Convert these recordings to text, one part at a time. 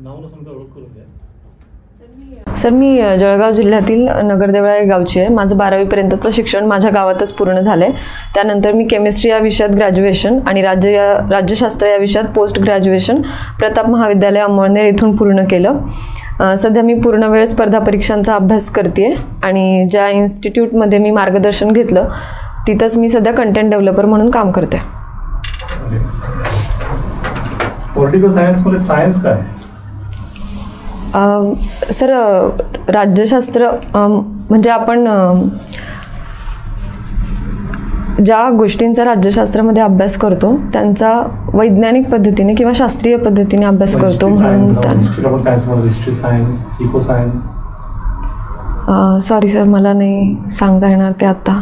Sir मी जळगाव जिल्ह्यातील नगरदेवळा या गावची आहे. माझं 12वीपर्यंतचं शिक्षण माझ्या गावातच पूर्ण झालं आहे. त्यानंतर मी केमिस्ट्री या विषयात ग्रॅज्युएशन आणि राज्यशास्त्र या विषयात पोस्ट ग्रॅज्युएशन प्रताप महाविद्यालय अंमळनेर येथून पूर्ण केलं. सध्या मी पूर्णवेळ स्पर्धा परीक्षांचा अभ्यास करते आणि ज्या इन्स्टिट्यूटमध्ये मी मार्गदर्शन घेतलं तिथंच मी सध्या कंटेंट डेव्हलपर म्हणून काम करते. पॉलिटिकल सायन्समध्ये सायन्स काय? सर राज्यशास्त्र म्हणजे आपण ज्या गोष्टींचा राज्यशास्त्रामध्ये अभ्यास करतो त्यांचा वैज्ञानिक पद्धतीने किंवा शास्त्रीय पद्धतीने अभ्यास करतो म्हणून सॉरी सर मला नाही सांगता येणार ते आता.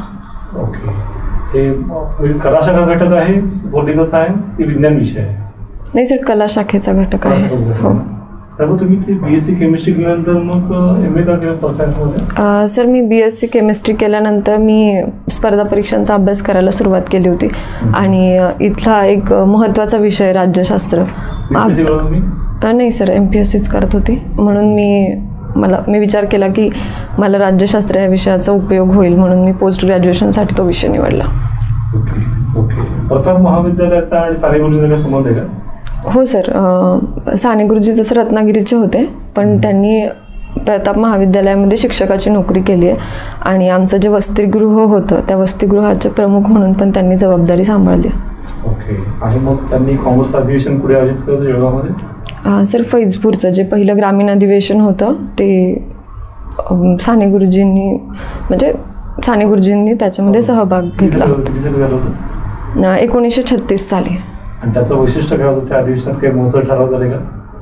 ओके, कला शाखा घटक आहे पॉलिटिकल सायन्स की विज्ञान विषय आहे? नाही सर, कला शाखेचा घटक आहे. हो. तुम्ही ते BSc केमिस्ट्री केल्यानंतर मग MA का केलं सायन्समध्ये? सर मी BSc केमिस्ट्री केल्यानंतर मी स्पर्धा परीक्षांचा अभ्यास करायला सुरुवात केली होती आणि इथला एक महत्त्वाचा विषय राज्यशास्त्र. नाही सर, MPSCच करत होती म्हणून मी विचार केला की मला राज्यशास्त्र या विषयाचा उपयोग होईल म्हणून मी पोस्ट ग्रॅज्युएशनसाठी तो विषय निवडला. ओके. प्रताप महाविद्यालयाचा आणि साने गुरुजींचा काय संबंध आहे का? हो सर, साने गुरुजी तसं रत्नागिरीचे होते पण त्यांनी प्रताप महाविद्यालयामध्ये शिक्षकाची नोकरी केली आहे आणि आमचं जे वसतिगृह होतं त्या वसतिगृहाचे प्रमुख म्हणून पण त्यांनी जबाबदारी सांभाळली. ओके. आणि मग त्यांनी काँग्रेस अधिवेशन कुठे आयोजित केलं जळगावमध्ये? सर फैजपूरचं जे पहिलं ग्रामीण अधिवेशन होतं ते साने गुरुजींनी त्याच्यामध्ये सहभाग घेतला. 1936 साली. आणि त्याचं वैशिष्ट्य काय होतं? त्या अधिवेशनात काही महत्त्वाचे ठराव झाले का?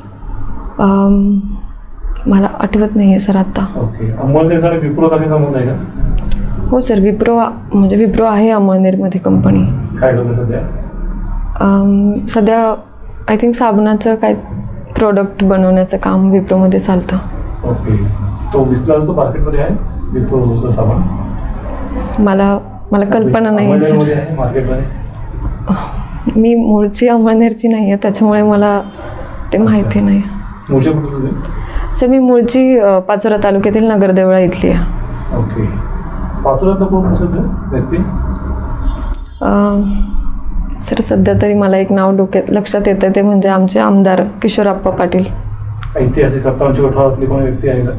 मला आठवत नाही आहे सर आता. ओके. अंमळनेर आणि विप्रोचा काही संबंध आहे का? हो सर, विप्रो आहे अंमळनेरमध्ये कंपनी. काय करतात सध्या? सध्या आय थिंक साबणाचं काय प्रोडक्ट बनवण्याचं काम विप्रोमध्ये चालतं. ओके. तो विकला असतो मार्केटमध्ये आहे विप्रोचा साबण? मला कल्पना नाही आहे सर. मार्केटमध्ये मी मूळची अंमळनेरची नाही आहे त्याच्यामुळे मला ते माहिती नाही. सर मी मूळची पाचोरा तालुक्यातील नगरदेवळा इथली आहे. ओके. पाचोऱ्यातला कोण व्यक्ती? सर सध्या तरी मला एक नाव लक्षात येतं ते म्हणजे आमचे आमदार किशोरप्पा पाटील. ऐतिहासिक 57 गटातली कोण व्यक्ती आहे का?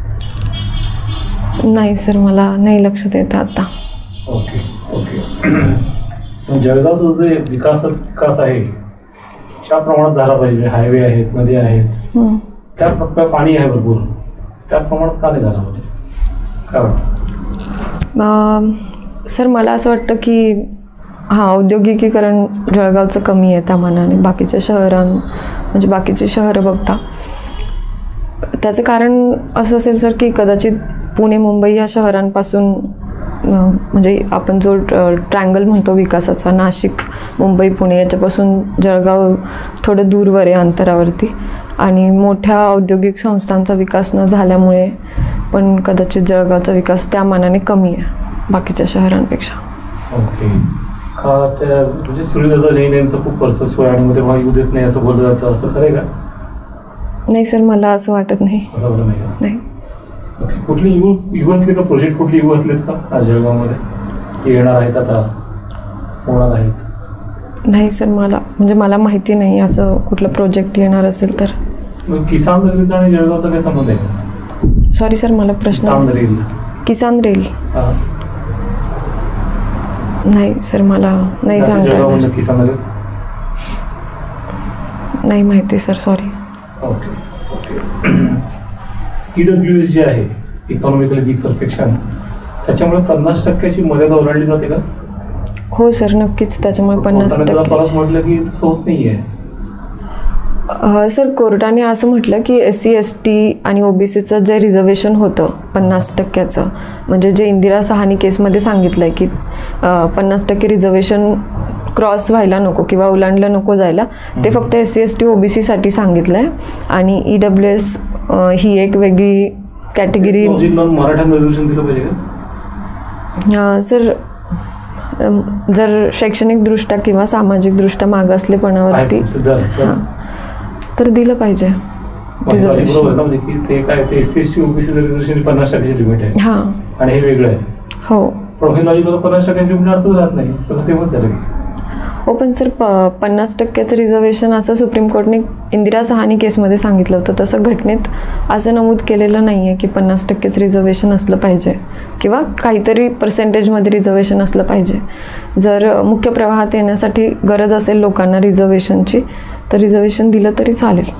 नाही सर, मला नाही लक्षात येतं आता. ओके. जळगावचा जो विकास आहे ज्या प्रमाणात झाला पाहिजे, हायवे आहेत, नदी आहेत, त्या पाणी आहे भरपूर, त्या प्रमाणात का नाही झाला पाहिजे काय वाटतं? सर मला असं वाटतं की औद्योगिकीकरण जळगावचं कमी आहे त्या मानाने बाकीचे शहरं बघता. त्याचं कारण असं असेल सर की कदाचित पुणे मुंबई या शहरांपासून म्हणजे आपण जो ट्रँगल म्हणतो विकासाचा, नाशिक मुंबई पुणे, याच्यापासून जळगाव थोडं दूरवर आहे अंतरावरती आणि मोठ्या औद्योगिक संस्थांचा विकास न झाल्यामुळे पण कदाचित जळगावचा विकास त्या मानाने कमी आहे बाकीच्या शहरांपेक्षा. ओके. का त्या म्हणजे सूर्यदादा जैन यांचं खूप वर्चस्व आहे आणि मध्ये येऊ देत नाही असं बोललं जातं, असं खरं आहे का? नाही सर, मला असं वाटत नाही. असं वाटत नाही? नाही. ओके. कुठली युगातले का प्रोजेक्ट कुठली युगातलेत का जळगावमध्ये येणार आहेत आता होणार आहेत? नाही सर, मला माहिती नाही असं कुठलं प्रोजेक्ट येणार असेल तर. किसान रेल्वेचा आणि जळगावचा काय संबंध आहे का? सॉरी सर, मला प्रश्न. किसान रेल नाही सर, मला नाही सांगता. किसान रेल नाही माहिती सर, सॉरी. ओके. EWS जे आहे इकॉनॉमिकली वीकर सेक्शन, त्याच्यामुळे 50% मर्यादा ओलांडली जाते का? हो सर, नक्कीच. त्याच्यामुळे 50% म्हटलं की तसं होत नाही आहे. सर कोर्टाने असं म्हटलं की SC ST आणि OBCचं जे रिझर्वेशन होतं 50%चं, म्हणजे जे इंदिरा सहानी केसमध्ये सांगितलं आहे की 50% रिझर्वेशन क्रॉस व्हायला नको किंवा ओलांडलं नको जायला, ते फक्त SC ST OBCसाठी सांगितलं आहे आणि EWS ही एक वेगळी कॅटेगरी. मराठ्यांना रिझर्वेशन दिलं पाहिजे का? सर जर शैक्षणिकदृष्ट्या किंवा सामाजिकदृष्ट्या मागासलेपणावरती तर दिलं पाहिजे. रिझर्वेशन. म्हणजे की ते काय ते SC/ST OBC रिझर्वेशन 50% लिमिट आहे. हां आणि हे वेगळं आहे. हो. पण हे लॉजिक 50% लिमिट अर्थच राहत नाही, सगळं सेमच झालं. हो पण सर 50%चं रिझर्वेशन असं सुप्रीम कोर्टने इंदिरा सहानी केसमध्ये सांगितलं होतं. तसं घटनेत असं नमूद केलेलं नाही आहे की 50%च रिझर्वेशन असलं पाहिजे किंवा काहीतरी पर्सेंटेजमध्ये रिझर्वेशन असलं पाहिजे. जर मुख्य प्रवाहात येण्यासाठी गरज असेल लोकांना रिझर्वेशनची तर रिझर्वेशन दिलं तरी चालेल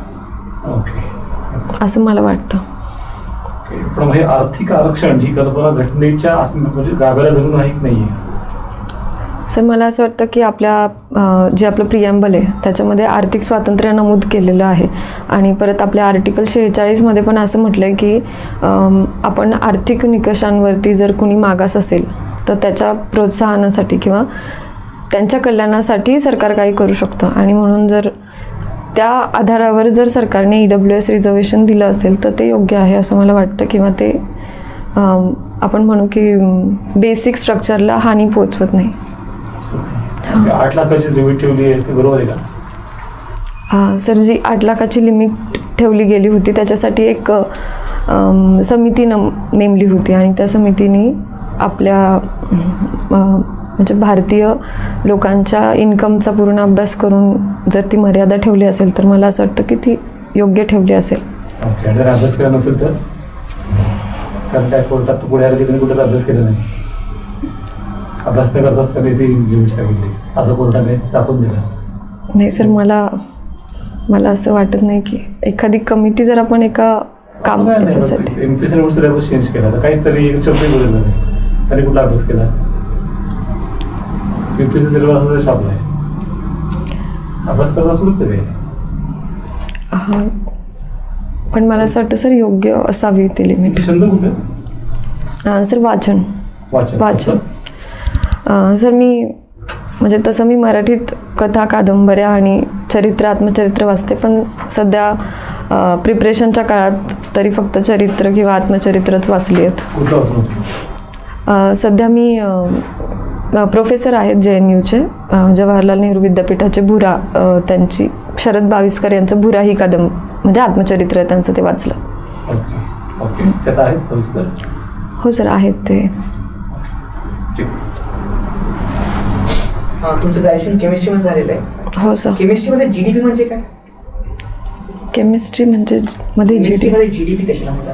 असं मला वाटतं. पण हे आर्थिक आरक्षण जी कल्पना घटनेच्या म्हणजे गाभ्याला धरून नाही आहे. सर मला असं वाटतं की जे आपलं प्रिॲम्बल आहे त्याच्यामध्ये आर्थिक स्वातंत्र्य नमूद केलेलं आहे आणि परत आपल्या आर्टिकल 46मध्ये पण असं म्हटलं आहे की आपण आर्थिक निकषांवरती जर कुणी मागास असेल तर त्याच्या प्रोत्साहनासाठी किंवा त्यांच्या कल्याणासाठी सरकार काही करू शकतं. आणि म्हणून जर त्या आधारावर जर सरकारने EWS रिझर्वेशन दिलं असेल तर ते योग्य आहे असं मला वाटतं किंवा ते आपण म्हणू की बेसिक स्ट्रक्चरला हानी पोचवत नाही. 8 लाखाची लिमिट ठेवली आहे ते बरोबर आहे का? सर जी 8 लाखाची लिमिट ठेवली गेली होती त्याच्यासाठी एक समिती नेमली होती आणि त्या समितीने आपल्या म्हणजे भारतीय लोकांच्या इन्कमचा पूर्ण अभ्यास करून जर ती मर्यादा ठेवली असेल तर मला असं वाटतं की ती योग्य ठेवली असेल. ओके. जर अभ्यास केला नसेल तर कारण त्या कोर्टात पुढे आलं की तुम्ही कुठेच अभ्यास केला नाही, अभ्यास न करत असताना ती लिमिट सांगितली असं कोर्टाने दाखवून दिलं. नाही सर मला असं वाटत नाही की एखादी कमिटी जर आपण एका काम याच्यासाठी MPSC सिलेबस चेंज केला तर काहीतरी एक शब्द बदलला नाही त्याने कुठला अभ्यास केला. MPSC सिलेबस असा छापला आहे, अभ्यास करता सुरूच आहे. हां पण मला असं वाटतं सर योग्य असावी ती लिमिट. छंद कुठे? सर वाचन. सर म्हणजे तसं मी मराठीत कथा कादंबऱ्या आणि आत्मचरित्र वाचते पण सध्या प्रिपरेशनच्या काळात तरी फक्त चरित्र किंवा आत्मचरित्रच वाचली आहेत. सध्या मी प्रोफेसर आहेत JNUचे जवाहरलाल नेहरू विद्यापीठाचे भुरा, त्यांची शरद बाविस्कर यांचं भुरा ही म्हणजे आत्मचरित्र आहे त्यांचं, ते वाचलं. हो सर आहेत ते. तुमचं ग्रॅज्युएशन केमिस्ट्रीमध्ये झालेलं आहे? हो सर. केमिस्ट्रीमध्ये GDP म्हणजे काय? केमिस्ट्री म्हणजे GDP कशाला म्हणतात?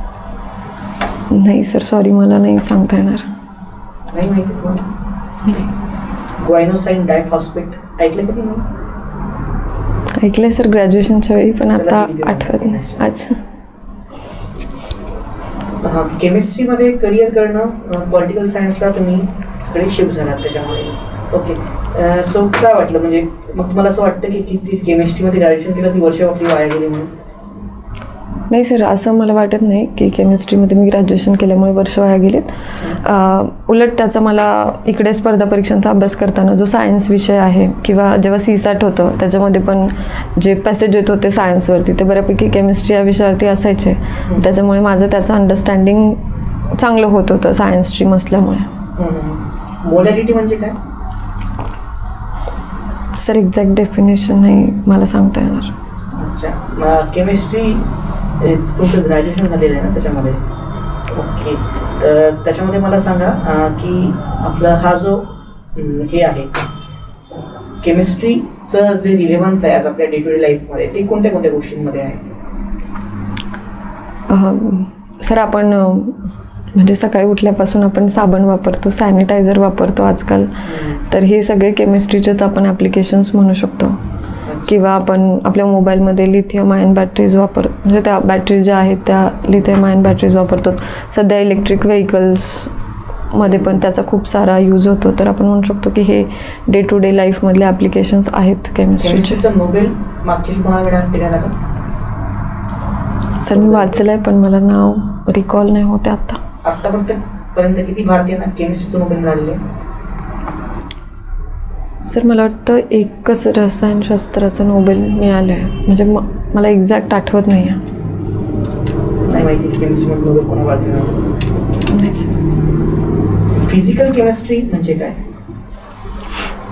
नाही सर सॉरी मला नाही सांगता येणार. नाही माहिती तुम्हाला? ग्वायनोसाइन डायफॉस्फेट ऐकलं कधी? नाही ऐकलंय सर ग्रॅज्युएशनच्या वेळी पण आता आठवत नाही. अच्छा. हां केमिस्ट्रीमध्ये करिअर करणं पॉलिटिकल सायन्सला तुम्ही कडे शिफ्ट झालात त्याच्यामुळे. ओके. सो काय वाटलं म्हणजे मग तुम्हाला असं वाटतं की ती केमिस्ट्रीमध्ये ग्रॅज्युएशन केलं ती वर्ष आपली वाया गेली म्हणून? नाही सर असं मला वाटत नाही की केमिस्ट्रीमध्ये मी ग्रॅज्युएशन केल्यामुळे वर्ष वाया गेलेत. उलट त्याचा मला इकडे स्पर्धा परीक्षांचा अभ्यास करताना जो सायन्स विषय आहे किंवा जेव्हा CSAT होतं त्याच्यामध्ये पण जे पॅसेज येत होते सायन्सवरती ते बऱ्यापैकी केमिस्ट्री या विषयावरती असायचे. त्याच्यामुळे माझं त्याचं अंडरस्टँडिंग चांगलं होत होतं सायन्स स्ट्रीम असल्यामुळे. मोलॅरिटी म्हणजे काय सर? एक्झॅक्ट डेफिनेशन नाही मला सांगता येणार. अच्छा. केमिस्ट्री तुमचं ग्रॅज्युएशन झालेलं आहे ना त्याच्यामध्ये? ओके. तर त्याच्यामध्ये मला सांगा की आपला हा जो हे आहे केमिस्ट्रीचं जे रिलेव्हन्स आहे आज आपल्या डे टू डे लाईफमध्ये ते कोणत्या कोणत्या गोष्टींमध्ये आहे? सर आपण म्हणजे सकाळी उठल्यापासून आपण साबण वापरतो, सॅनिटायझर वापरतो आजकाल, तर हे सगळे केमिस्ट्रीचेच आपण ॲप्लिकेशन्स म्हणू शकतो. किंवा आपण आपल्या मोबाईलमध्ये लिथियम आयन बॅटरीज म्हणजे त्या बॅटरीज ज्या आहेत त्या लिथियम आयन बॅटरीज वापरतो. सध्या इलेक्ट्रिक व्हेकल्समध्ये पण त्याचा खूप सारा यूज होतो. तर आपण म्हणू शकतो की हे डे टू डे लाईफमधले ॲप्लिकेशन्स आहेत केमिस्ट्रीचे. नोबेल मागच्या कोणाला मिळाला? सर मी वाचलं आहे पण मला नाव रिकॉल नाही होते आता. आत्तापर्यंत किती भारतीयांना केमिस्ट्रीचं नोबेल मिळालेलं आहे? सर मला वाटतं एकच रसायनशास्त्राचं नोबेल मिळालं आहे. म्हणजे मला एक्झॅक्ट आठवत नाही आहे. नाही माहिती केमिस्ट्रीमध्ये नोबेल कोणा भारतीय? नाही सर. फिजिकल केमिस्ट्री म्हणजे काय?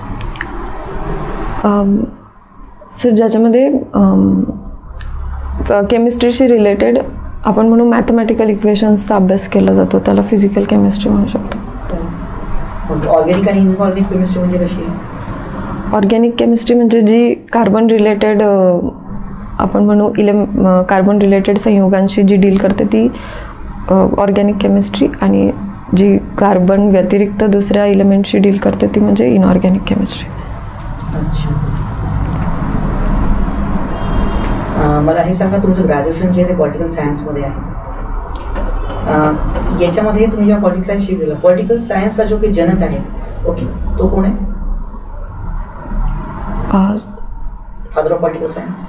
सर ज्याच्यामध्ये केमिस्ट्रीशी रिलेटेड आपण म्हणू मॅथमॅटिकल इक्वेशन्सचा अभ्यास केला जातो, त्याला फिजिकल केमिस्ट्री म्हणू शकतो. ऑर्गॅनिक आणि इनऑर्गॅनिक केमिस्ट्री म्हणजे कशी आहे? ऑर्गॅनिक केमिस्ट्री म्हणजे जी कार्बन रिलेटेड आपण म्हणू कार्बन रिलेटेड संयुगांशी जी डील करते ती ऑर्गॅनिक केमिस्ट्री, आणि जी कार्बन व्यतिरिक्त दुसऱ्या इलेमेंटशी डील करते ती म्हणजे इनऑर्गॅनिक केमिस्ट्री. अच्छा. मला हे सांगा, तुमचं ग्रॅज्युएशन जे आहे ते पॉलिटिकल सायन्समध्ये आहे. याच्यामध्ये तुम्ही जेव्हा पॉलिटिकल सायन्स शिकलेला, पॉलिटिकल सायन्सचा जो काही जनक आहे, ओके, तो कोण आहे? Father of political science?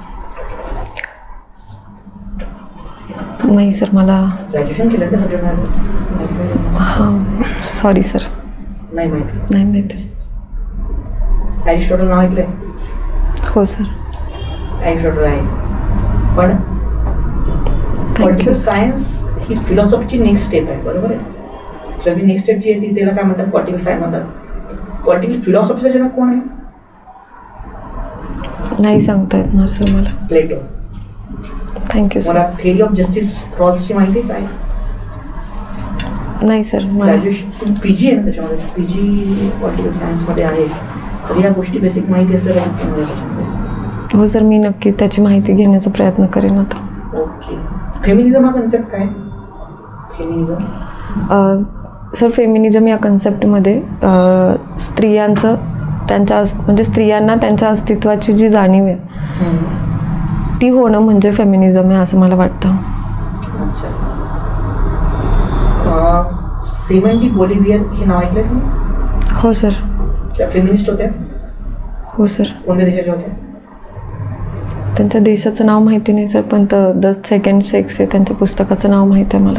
नाही सर, मला ग्रॅज्युएशन केलं त्या सब्जेक्ट? हां, सॉरी सर, नाही माहिती. नाही माहिती. ॲरिस्टॉटल नाव ऐकलंय? हो सर. ॲरिस्टॉटल आहे, पण पॉलिटिकल सायन्स ही फिलॉसॉफीची नेक्स्ट स्टेप आहे, बरोबर आहे? तर नेक्स्ट स्टेप जी आहे ती त्याला काय म्हणतात? पॉलिटिकल सायन्स म्हणतात. पॉलिटिकल फिलॉसॉफीचा जनक कोण आहे? नाही सांगता येणार सर मला. प्लेटो. Thank you sir. मला थिअरी ऑफ जस्टिस रॉल्सची माहिती आहे काय? नाही सर, मला ग्रॅज्युएशन PG आहे ना त्याच्यामध्ये, PG पॉलिटिकल सायन्समध्ये आहे, तर या गोष्टी बेसिक माहिती असल्या त्याच्यामध्ये. हो सर, मी नक्की त्याची माहिती घेण्याचा प्रयत्न करेन आता. ओके. फेमिनिझम हा कन्सेप्ट काय? फेमिनिझम सर, फेमिनिझम या कन्सेप्टमध्ये स्त्रियांचं म्हणजे स्त्रियांना त्यांच्या अस्तित्वाची जी जाणीव आहे ती होणं म्हणजे फेमिनिझम आहे असं मला वाटतं. अच्छा. सिमन डी बोलिव्हियर हे नाव ऐकलंय तुम्ही? हो सर. त्या फेमिनिस्ट होत्या? हो सर. कोणत्या देशाच्या होत्या? त्यांच्या देशाचं नाव माहिती नाही सर, पण द सेकंड सेक्स आहे त्यांच्या पुस्तकाचं नाव माहिती आहे मला.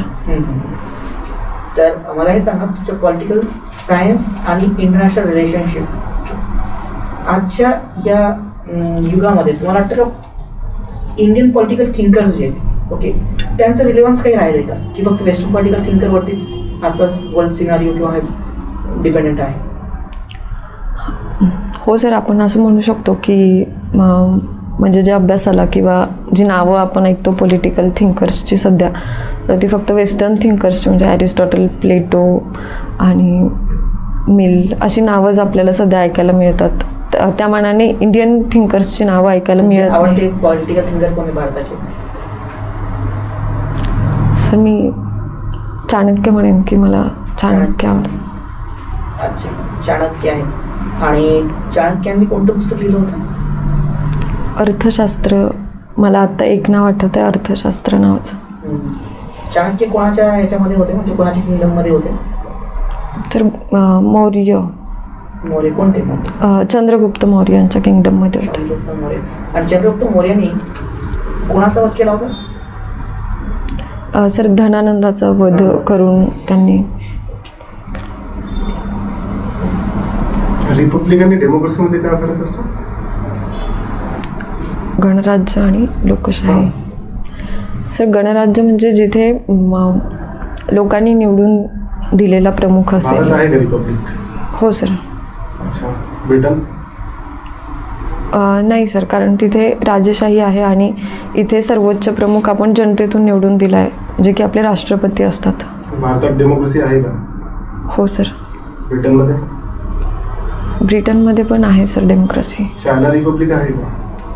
तर मला हे सांगा, तुमचं पॉलिटिकल सायन्स आणि इंटरनॅशनल रिलेशनशिप आजच्या या युगामध्ये तुम्हाला वाटतं का इंडियन पॉलिटिकल थिंकर्स जे आहेत, ओके, त्यांचं रिलेव्हन्स काही राहिलं आहे का, की फक्त वेस्टर्न पॉलिटिकल थिंकरवरतीच आजचा वर्ल्ड सिनारिओ किंवा डिपेंडेंट आहे? हो सर, आपण असं म्हणू शकतो की म्हणजे ज्या अभ्यासाला किंवा जी नावं आपण ऐकतो पॉलिटिकल थिंकर्सची सध्या, तर ती फक्त वेस्टर्न थिंकर्सची म्हणजे ॲरिस्टॉटल, प्लेटो आणि मिल अशी नावंच आपल्याला सध्या ऐकायला मिळतात. त्या मानाने इंडियन थिंकर्सची नावं ऐकायला मिळत नाही. आवडते पॉलिटिकल थिंकर कोणी भारताचे? सर, मी चाणक्य म्हणेन की मला चाणक्य आवडतं. अच्छा, चाणक्य आहे. आणि चाणक्यांनी कोणतं पुस्तक लिहिलं होतं? अर्थशास्त्र. मला आता एक नाव आठवतं आहे, अर्थशास्त्र नावाचं. चाणक्य कोणाच्या ह्याच्यामध्ये होते, म्हणजे कोणाच्या किंगडममध्ये होते? तर मौर्य. मौर्य कोणते? चंद्रगुप्त मौर्य यांच्या किंगडममध्ये होते. चंद्रगुप्त मौर्य. आणि चंद्रगुप्त मौर्याने कोणाचा वध केला होता? सर, धनानंदाचा वध करून त्यांनी. रिपब्लिक आणि डेमोक्रेसीमध्ये काय फरक असतो? गणराज्य आणि लोकशाही. सर, गणराज्य म्हणजे जिथे लोकांनी निवडून दिलेला प्रमुख असेल. आहे का रिपब्लिक? हो सर. अच्छा. ब्रिटन? नाही सर, कारण तिथे राजेशाही आहे आणि इथे सर्वोच्च प्रमुख आपण जनतेतून निवडून दिला आहे, जे की आपले राष्ट्रपती असतात. भारतात डेमोक्रेसी आहे का? हो सर. ब्रिटनमध्ये? ब्रिटनमध्ये पण आहे सर डेमोक्रेसी. चायना रिपब्लिक आहे का?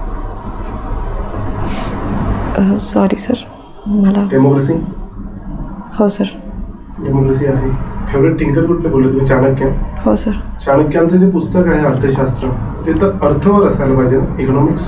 सॉरी सर, मला. डेमोक्रेसी? हो सर. डेमोक्रेसी आहे. फेवरेट थिंकर कुठले बोलले तुम्ही? चाणक्य? हो सर. चाणक्यांचं जे पुस्तक आहे अर्थशास्त्र, ते तर अर्थवर असायला पाहिजे ना, इकॉनॉमिक्स?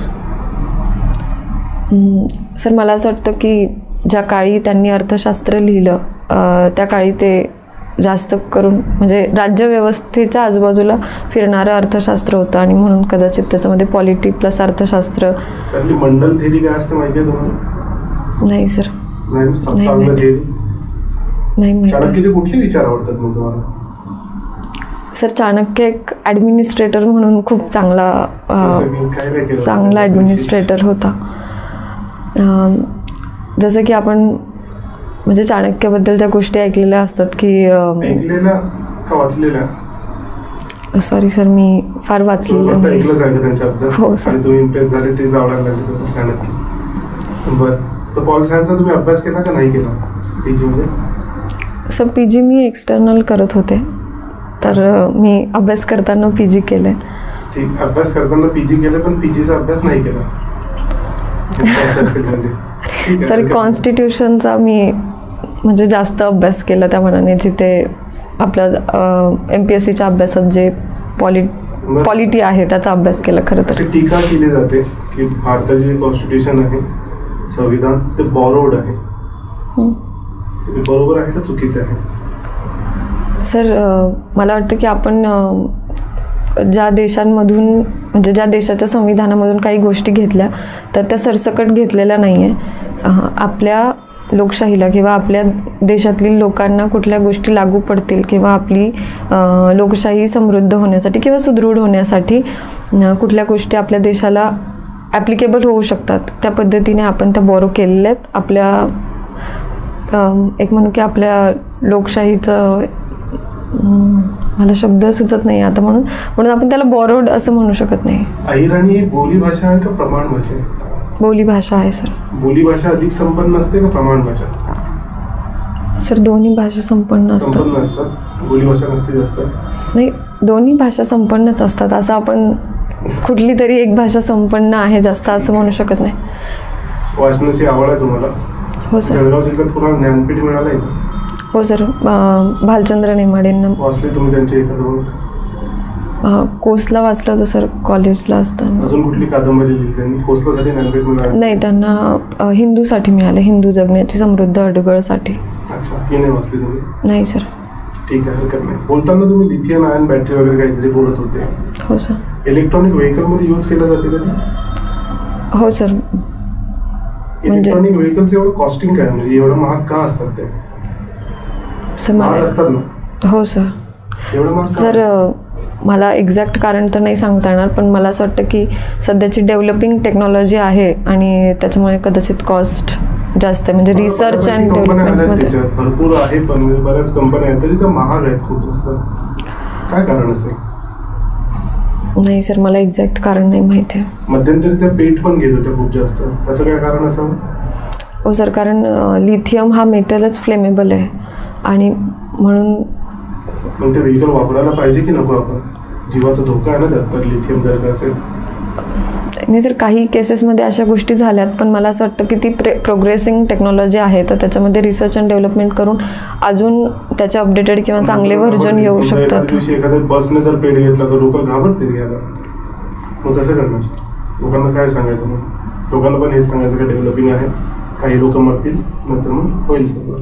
सर, मला असं वाटतं की ज्या काळी त्यांनी अर्थशास्त्र लिहिलं त्या काळी ते जास्त करून म्हणजे राज्यव्यवस्थेच्या आजूबाजूला फिरणारं अर्थशास्त्र होतं आणि म्हणून कदाचित त्याच्यामध्ये पॉलिटी प्लस अर्थशास्त्र. त्यातली मंडल थेरी काय असते माहिती आहे तुम्हाला? नाही सर. नाही. सप्तांग थेरी? नाही माहिती. चाणक्याचे कुठले विचार आवडतात मग तुम्हाला? सर, चाणक्य एक ॲडमिनिस्ट्रेटर म्हणून खूप चांगला ॲडमिनिस्ट्रेटर होता. जसं की आपण म्हणजे चाणक्याबद्दल त्या गोष्टी ऐकलेल्या असतात की ऐकलेल्या का वाचलेल्या? सॉरी सर, मी फार वाचलेलं ऐकलंच आहे का त्यांच्याबद्दल? हो सर. आणि तुम्ही इम्प्रेस झाले, ते आवडायला लागले चाणक्य? बरं, तर पॉल सायन्सचा तुम्ही अभ्यास केला का नाही केला PG मध्ये? सर PG मी एक्सटर्नल करत होते, तर मी अभ्यास करताना PG केलं. ठीक, अभ्यास करताना PG केलं पण PGचा अभ्यास नाही केला सर कॉन्स्टिट्यूशनचा मी म्हणजे जास्त अभ्यास केला त्या मनाने, जिथे आपल्या MPSCच्या अभ्यासात जे पॉलिटी आहे त्याचा अभ्यास केला. खरं तर टीका केली जाते की भारताचे जे कॉन्स्टिट्यूशन आहे, संविधान, ते बॉरोड आहे. ते बरोबर आहे का चुकीचं आहे? सर मला वाटतं की आपण ज्या देशांमधून म्हणजे ज्या देशाच्या संविधानामधून काही गोष्टी घेतल्या तर त्या सरसकट घेतलेल्या नाही आहे. आपल्या लोकशाहीला किंवा आपल्या देशातील लोकांना कुठल्या गोष्टी लागू पडतील किंवा आपली लोकशाही समृद्ध होण्यासाठी किंवा सुदृढ होण्यासाठी कुठल्या गोष्टी आपल्या देशाला ॲप्लिकेबल होऊ शकतात, त्या पद्धतीने आपण त्या बॉरो केलेल्या आहेत. आपल्या एक म्हणू की आपल्या लोकशाहीचं मला शब्द सुचत नाही आता, म्हणून आपण त्याला बॉरोड असं म्हणू शकत नाही. अहिराणी ही बोली भाषा आहे का प्रमाण भाषा आहे? बोली भाषा आहे सर. बोली भाषा अधिक संपन्न असते का प्रमाण भाषा? सर दोन्ही भाषा संपन्न असतात. बोली भाषा नसते जास्त? नाही, दोन्ही भाषा संपन्नच असतात. असं आपण कुठली तरी एक भाषा संपन्न आहे जास्त असं म्हणू शकत नाही. वाचनाची आवड आहे तुम्हाला? हो सर. जळगाव जिल्ह्यात तुम्हाला ज्ञानपीठ मिळालं आहे? हो सर. भालचंद्र नेमाडेंना वाचले तुम्ही त्यांचे एखादं? कोसला वाचलं होतं सर कॉलेजला असताना. अजून कुठली कादंबरी लिहिली त्यांनी? कोसलासाठी ज्ञानपीठ मिळालं? नाही, त्यांना हिंदूसाठी मिळालं, हिंदू जगण्याची समृद्ध अडगळसाठी. अच्छा, ती नाही वाचली तुम्ही? नाही सर. ठीक आहे, हरकत नाही. बोलताना तुम्ही लिथियम आयन बॅटरी वगैरे काहीतरी बोलत होते. हो सर. इलेक्ट्रॉनिक व्हेकलमध्ये यूज केलं जाते का ते? हो सर. इलेक्ट्रॉनिक व्हेकलचं एवढं कॉस्टिंग काय, म्हणजे एवढं महाग का असतात ते? सर महाग असतात ना? हो सर. एवढं महाग सर मला एक्झॅक्ट कारण तर नाही सांगता येणार, पण मला असं वाटतं की सध्याची डेव्हलपिंग टेक्नॉलॉजी आहे आणि त्याच्यामुळे कदाचित कॉस्ट जास्त आहे. म्हणजे रिसर्च अँड डेव्हलपमेंटमध्ये भरपूर आहे, पण बऱ्याच कंपन्या आहेत तरी त्या महाग आहेत खूप जास्त. काय कारण असेल? नाही सर, मला एक्झॅक्ट कारण नाही माहिती आहे. मध्यंतरी त्या पेट पण घेत होत्या खूप जास्त, त्याचं काय कारण असावं? हो सर, कारण लिथियम हा मेटलच फ्लेमेबल आहे आणि म्हणून. मग ते व्हेकल वापरायला पाहिजे की नको? आपण जीवाचा धोका आहे ना त्यात, तर लिथियम जर का असेल. नाही सर, काही केसेसमध्ये अशा गोष्टी झाल्यात, पण मला असं वाटतं की ती प्रोग्रेसिंग टेक्नॉलॉजी आहे, तर त्याच्यामध्ये रिसर्च अँड डेव्हलपमेंट करून अजून त्याचे अपडेटेड किंवा चांगले व्हर्जन येऊ शकतात. एखाद्या बसने जर पेट घेतला तर लोक घाबरतील घ्यायला, मग कसं करणार? लोकांना काय सांगायचं? मग लोकांना पण हे सांगायचं की डेव्हलपिंग आहे, काही लोक मरतील, नंतर मग होईल सगळं.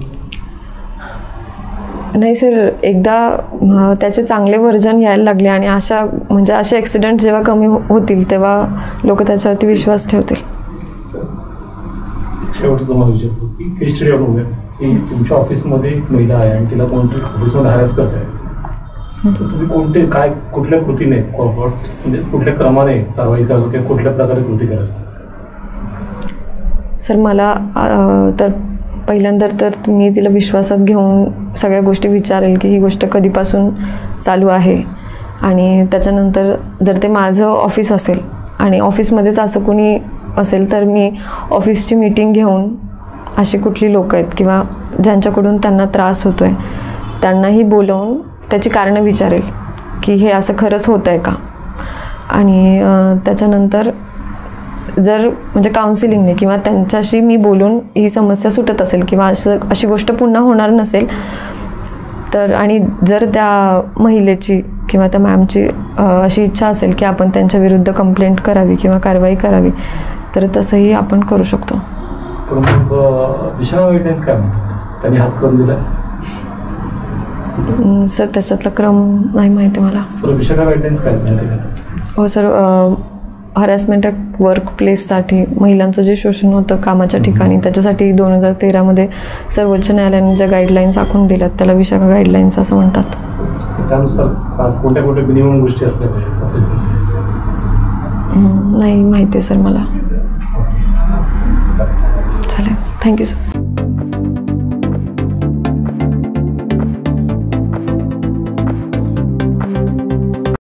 नाही सर, एकदा त्याचे चांगले व्हर्जन यायला लागले आणि असे ॲक्सिडेंट जेव्हा कमी होतील तेव्हा लोक त्याच्यावरती विश्वास ठेवतील. शेवटचं तुम्हाला विचारतो की केस स्टडी बघूया की तुमच्या ऑफिसमध्ये एक महिला आहे आणि तिला कोणतरी ऑफिसमध्ये हॅरॅस करत आहे, तर तुम्ही कुठल्या कृतीने म्हणजे कुठल्या क्रमाने कारवाई कराल किंवा कुठल्या प्रकारे कृती कराल? सर मला तर पहिल्यांदा तर मी तिला विश्वासात घेऊन सगळ्या गोष्टी विचारेल की ही गोष्ट कधीपासून चालू आहे, आणि त्याच्यानंतर जर ते माझं ऑफिस असेल आणि ऑफिसमध्येच असं कोणी असेल तर मी ऑफिसची मीटिंग घेऊन अशी कुठली लोक आहेत किंवा ज्यांच्याकडून त्यांना त्रास होतो आहे त्यांनाही बोलवून त्याची कारणं विचारेल की हे असं खरंच होतं आहे का. आणि त्याच्यानंतर जर म्हणजे काउन्सिलिंगने किंवा त्यांच्याशी मी बोलून ही समस्या सुटत असेल किंवा अशी गोष्ट पुन्हा होणार नसेल तर, आणि जर त्या महिलेची किंवा त्या मॅमची अशी इच्छा असेल की आपण त्यांच्या विरुद्ध कंप्लेंट करावी किंवा कारवाई करावी तर तसंही आपण करू शकतो. पण मग दिशा गाईडलाईन्स काय म्हणतात? त्यांनी हाच क्रम दिला? सर त्याच्यातला क्रम नाही माहिती मला. दिशा गाईडलाईन्स काय माहिती का? हो सर, हॅरॅसमेंट ॲट वर्क प्लेससाठी महिलांचं जे शोषण होतं कामाच्या ठिकाणी त्याच्यासाठी 2013मध्ये सर्वोच्च न्यायालयाने ज्या गाईडलाईन्स आखून दिल्यात त्याला विशाखा गाईडलाईन्स असं म्हणतात. त्यानुसार कोणत्या मिनिमम गोष्टी असल्या पाहिजेत ऑफिसमध्ये? नाही माहिती आहे सर मला. चालेल, थँक्यू सर.